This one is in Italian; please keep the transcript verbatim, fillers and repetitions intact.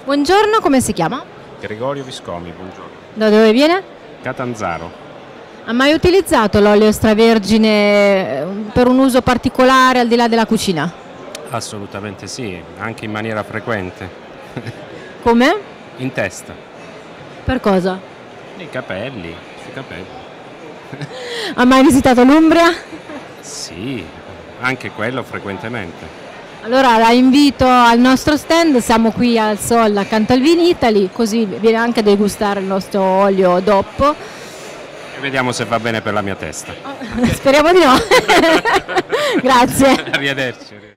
Buongiorno, come si chiama? Gregorio Viscomi, buongiorno. Da dove viene? Catanzaro. Ha mai utilizzato l'olio extravergine eh, per un uso particolare al di là della cucina? Assolutamente sì, anche in maniera frequente. Come? In testa, Per cosa? nei capelli, sui capelli. Ha mai visitato l'Umbria? Sì, anche quello frequentemente. Allora la invito al nostro stand, siamo qui al Sol accanto al Vinitaly, così viene anche a degustare il nostro olio D O P. E vediamo se va bene per la mia testa. Speriamo di no. Grazie. Arrivederci.